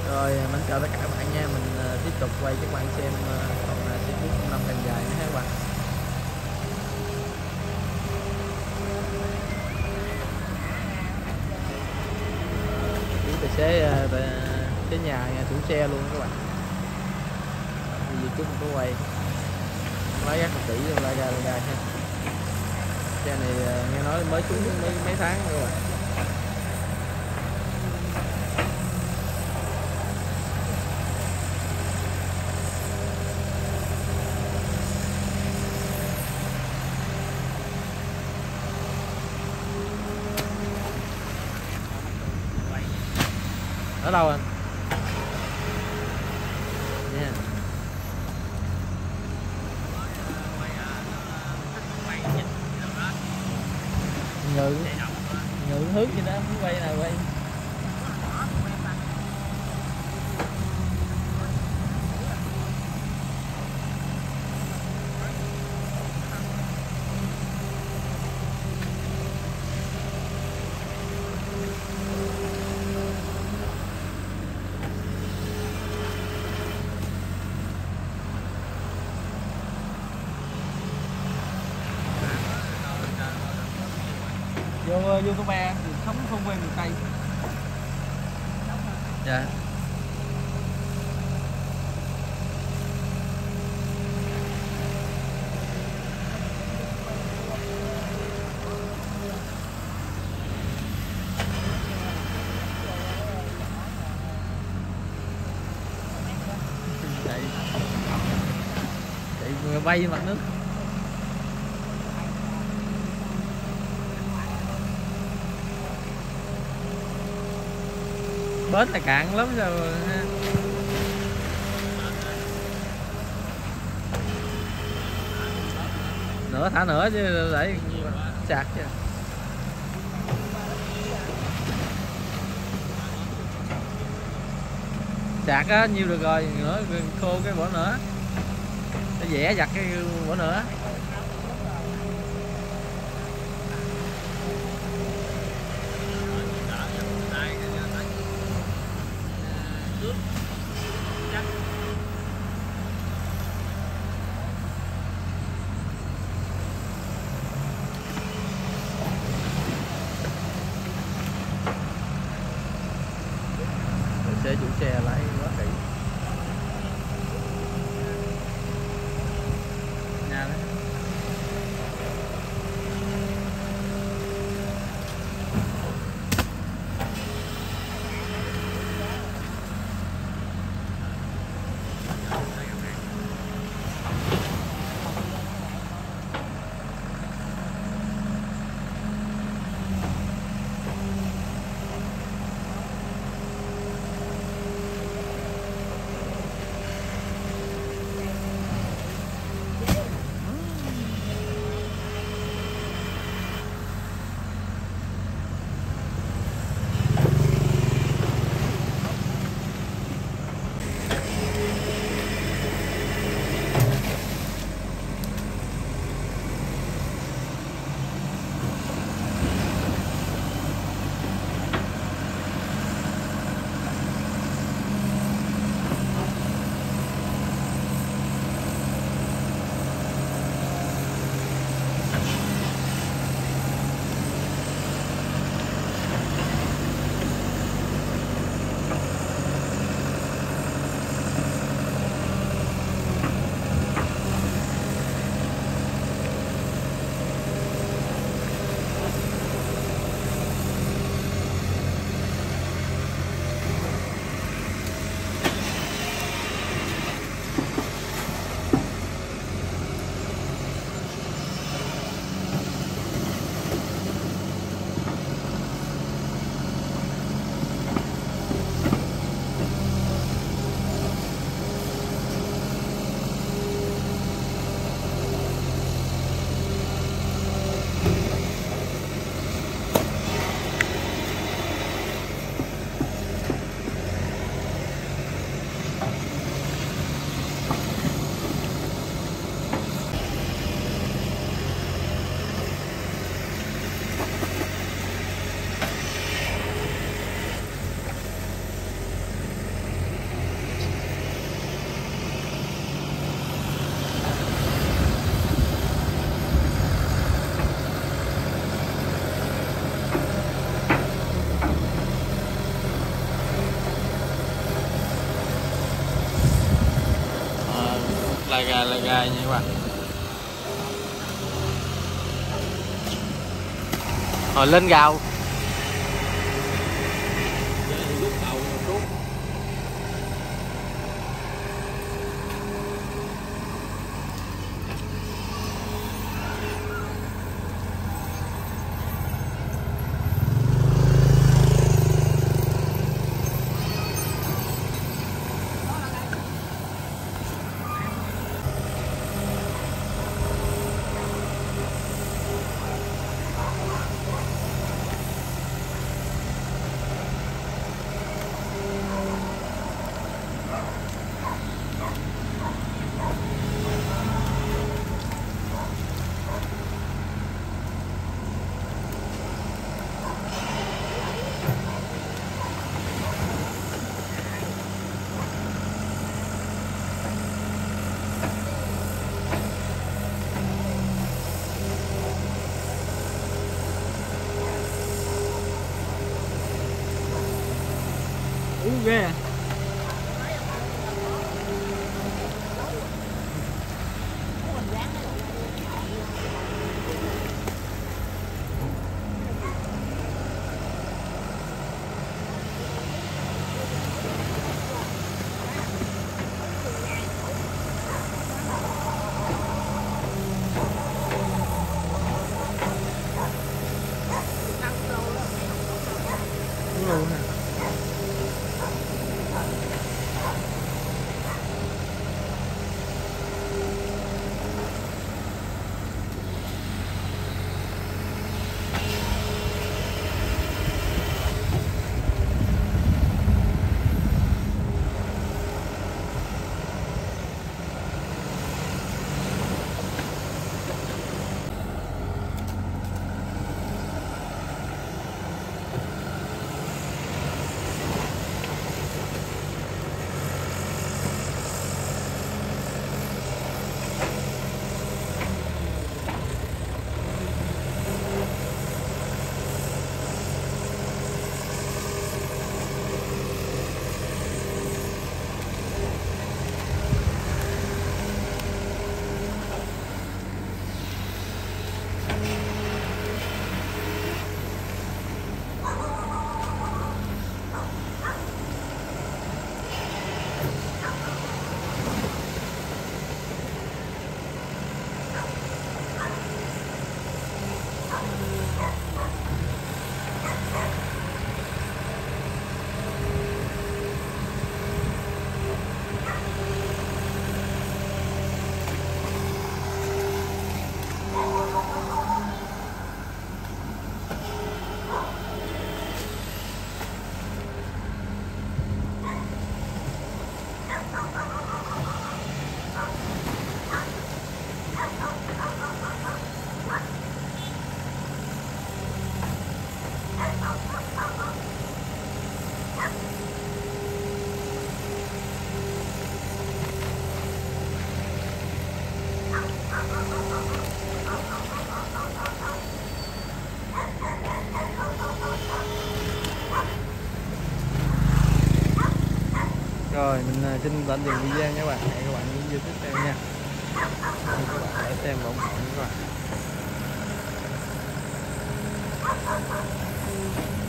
Rồi mến chào tất cả các bạn nha, mình tiếp tục quay cho các bạn xem còn xe buýt 5 càng dài nữa các bạn. Chú tài xế cái nhà chủ xe luôn các bạn. Bây giờ chúng mình có quay lái gác một tỷ la ga ha. Xe này nghe nói mới trúng mấy tháng rồi các bạn. Ở đâu anh? Nha. Ngự hướng gì đó, muốn quay nào quay. Vô YouTube sống không quê miền Tây. Dạ. Chạy bay mặt nước. Bến là cạn lắm rồi ha. Nữa thả nữa chứ để sạc chứ. Sạc á nhiêu được rồi, nữa khô cái bỏ nữa. Nó vẽ giặt cái bỏ nữa. Chủ xe lái quá kỹ. Nhà đó. la ga nha các bạn. Rồi lên gào. Ghê à. Đúng luôn nè. Rồi mình xin tạm dừng video nha các bạn. Hẹn các bạn những video tiếp theo nha. Mời các bạn hãy xem và ủng hộ nha các bạn.